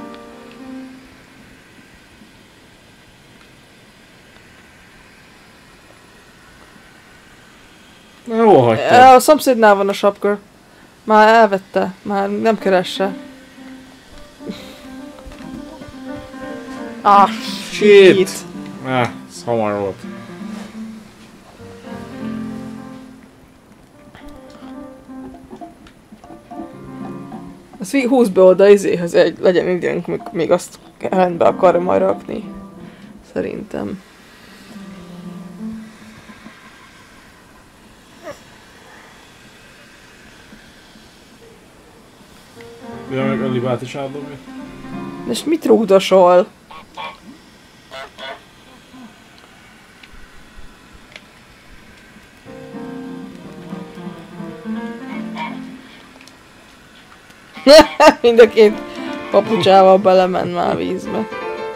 Na, hol hagytad? A szomszédnál van a sapkör. Már elvette, már nem keresse. Ah, shit! Ez hamar volt. Azt húzd be oda izéhez, legyen időnk, még azt rendbe akarja majd rakni. Szerintem. Ja, meg a libát is átdobja. És mit rúgdosol? Mind a két papucsával belement már a vízbe.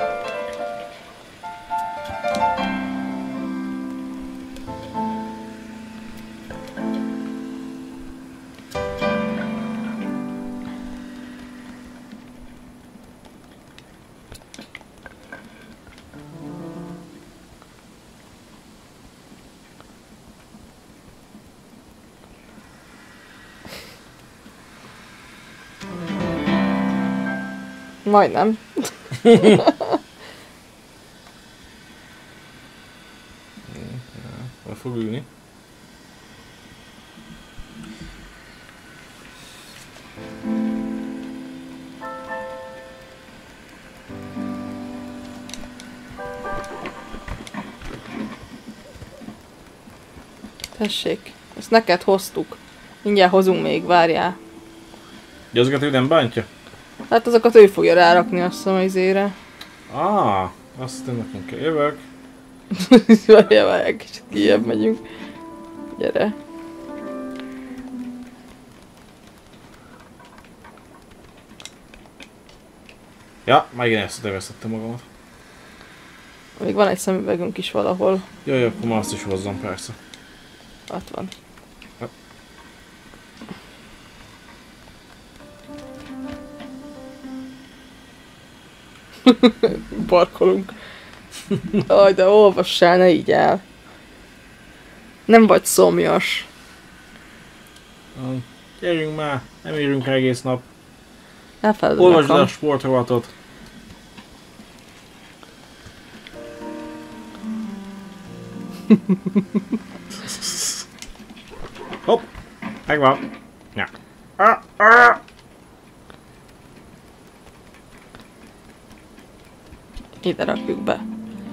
Majdnem. Be fog ülni. Tessék, ezt neked hoztuk. Mindjárt hozunk még, várjál. Győzget, hogy nem bántja? Hát azokat ő fogja rárakni, azt hiszem, izére. Azt nekünk kell. Jövök. Várjál, kicsit kijebb megyünk. Gyere. Ja, megint összetevesztettem magamat. Még van egy szemüvegünk is valahol. Jaj, akkor már azt is hozzam, persze. Ott van. Parkolunk. Aj, de olvassál, ne így el. Nem vagy szomjas. Gyerünk már, nem írunk egész nap. Elfeledem Olvasd nekem. a sportrovatot. Hopp! Megvan. Ja. Ide rakjuk be.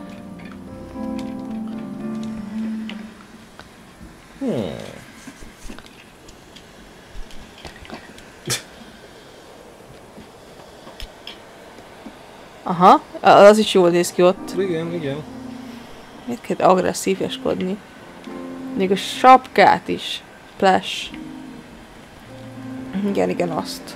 Aha, az is jól néz ki ott. Igen, igen. Miért kell agresszíveskodni? Még a sapkát is. Splash. Igen, igen, azt.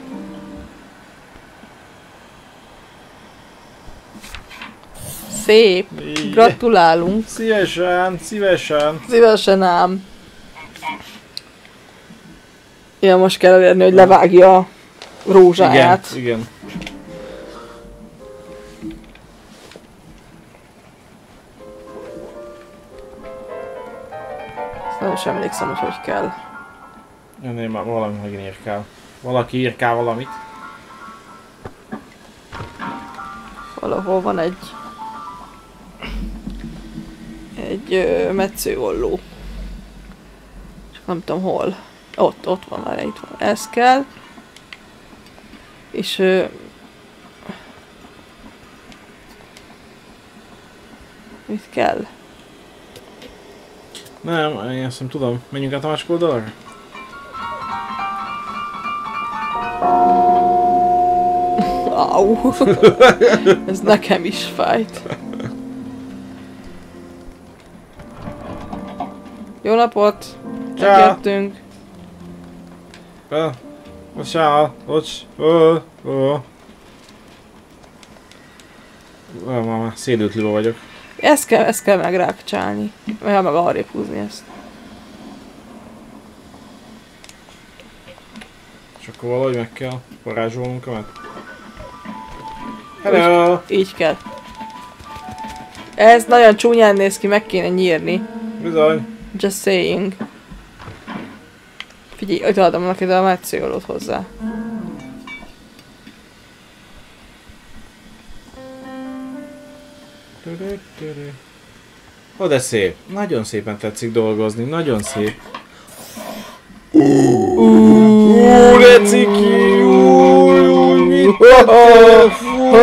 Szép. Gratulálunk. Szívesen, szívesen. Szívesen ám. Ja, most kell elérni, hogy levágja a rózsáját. Igen, igen. Nem is emlékszem, hogy kell. Én már valami megint írkál. Valaki írkál valamit. Valahol van egy metszőolló. Csak nem tudom hol. Ott van már, itt van. Ez kell. És mit kell? Nem, én azt nem tudom. Menjünk át a másik oldalra? Au! Ez nekem is fájt. Jó napot! Megjöttünk. Bocsánat, már szédült liba vagyok. Ezt kell megrákcsálni. Meg arrébb húzni ezt. És akkor valahogy meg kell varázsolnunk a Hello! Így kell. Ez nagyon csúnyán néz ki, meg kéne nyírni. Bizony. Just saying. Figyelj, itt adom neki a metszőolót hozzá. Ó, de szép. Nagyon szépen tetszik dolgozni, nagyon szép. De ciki! Mit tettél?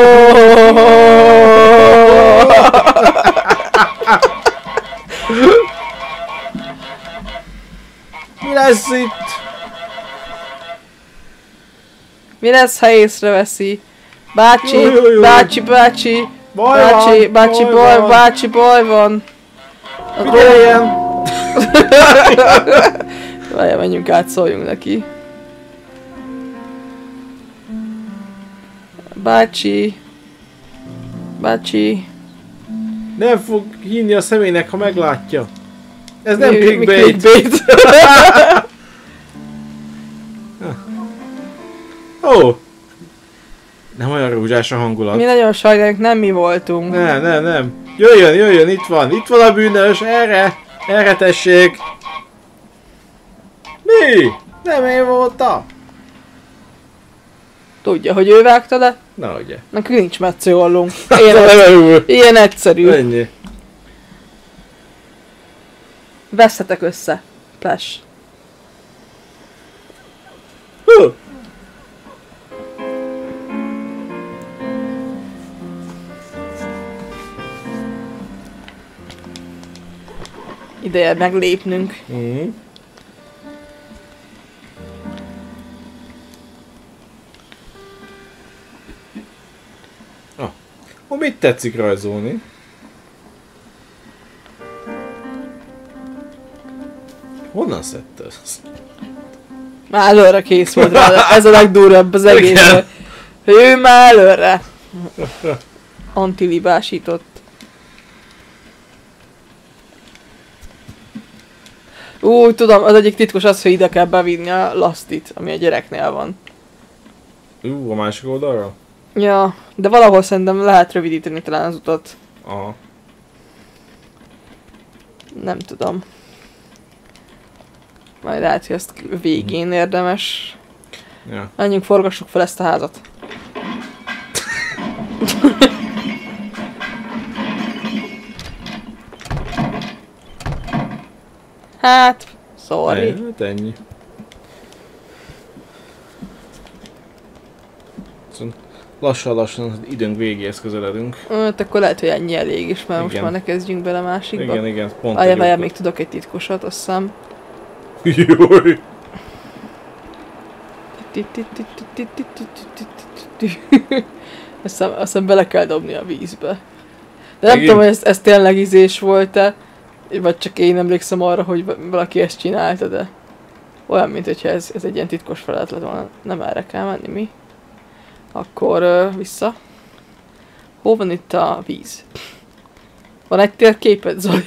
Mi lesz itt? Mi lesz, ha észreveszi? Bácsi, Jó. bácsi, bácsi, Baj bácsi, van, bácsi, baj van. bácsi, baj van. Figyeljen! Várjál, menjünk át, szóljunk neki. Bácsi. Bácsi. Nem fog hinni a személynek, ha meglátja. Ez nem Mi clickbait. clickbait. Ó! Nem olyan rózsás a hangulat. Mi nagyon sajnáljuk, nem mi voltunk. Nem. Jöjjön, itt van a bűnös, erre tessék. Mi? Nem én voltam. Tudja, hogy ő vágta le? Na ugye. Nekünk nincs metszőollunk. Ilyen Ilyen egyszerű. ennyi. Veszhetek össze. Flash. Hú. Ideje meglépnünk. Mhm. Mit tetszik rajzolni? Honnan szedte ezt? Már előre kész volt rá, ez a legdurvább az egészben. Ő már előre. Antilibásított. Tudom, az egyik titkos az, hogy ide kell bevinni a lastit, ami a gyereknél van. A másik oldalra? Ja, de valahol szerintem lehet rövidíteni talán az utat. Aha. Nem tudom. Majd lehet, hogy ezt végén érdemes. Ja. Menjünk, forgassuk fel ezt a házat. Hát, sorry. Hát ennyi. Szóval lassan az időnk végéhez közeledünk. Hát akkor lehet, hogy ennyi elég is, mert most Igen. már ne kezdjünk bele másikba. Igen, pont. Várjál, még tudok egy titkosat, azt hiszem. Júj! Azt hiszem bele kell dobni a vízbe. De nem Megint? tudom, hogy ez tényleg ízés volt-e, vagy csak én emlékszem arra, hogy valaki ezt csinálta, de olyan, mint hogyha ez egy ilyen titkos feladat lett volna. Nem erre kell menni, mi? Akkor vissza. Hol van itt a víz? Van egy térképed, Zoli?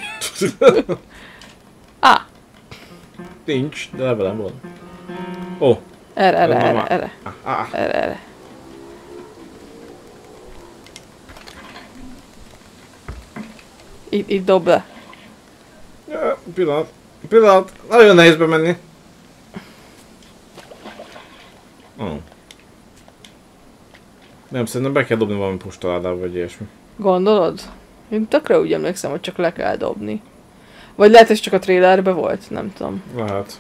Nincs, de levelem van. Ó. Erre. Ah. Erre. Itt dob le. Ja, pillanat. Nagyon nehéz bemenni. Nem, szerintem be kell dobni valami postaládába, vagy ilyesmi. Gondolod? Én tökre úgy emlékszem, hogy csak le kell dobni. Vagy lehet, ez csak a trailerben volt, nem tudom. Lehet.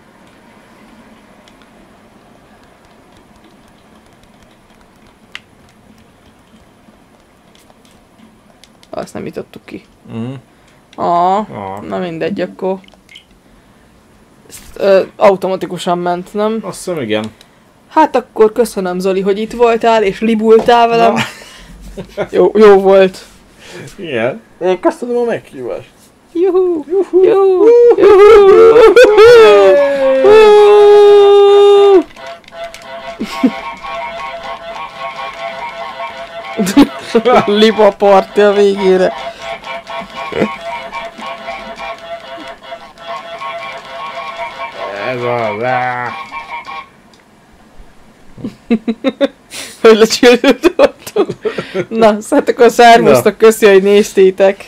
Azt nem jutottuk ki. Ah. Na mindegy, akkor... Ezt, automatikusan ment, nem? Azt hiszem, igen. Hát akkor köszönöm, Zoli, hogy itt voltál, és libultál velem. Jó volt. Igen. Én köszönöm a meghívást. Juhu! Juhu! Juhu! Liba party a végére. Ez az. Hogy lecsődöttem. Na, hát akkor származtak, köszi, hogy néztétek.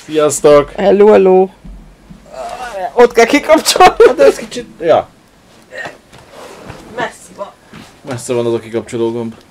Sziasztok! Hello. Ott kell kikapcsolni. Hát ez kicsit... Ja. Messze van az a kikapcsoló gomb.